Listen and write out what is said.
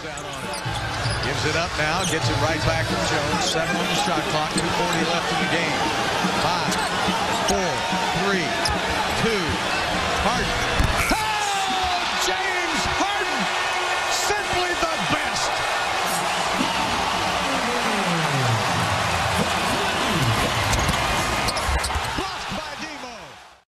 down on it. Gives it up now, gets it right back to Jones. 7 on the shot clock, 2:40 left in the game. 5, 4, 3, 2. Harden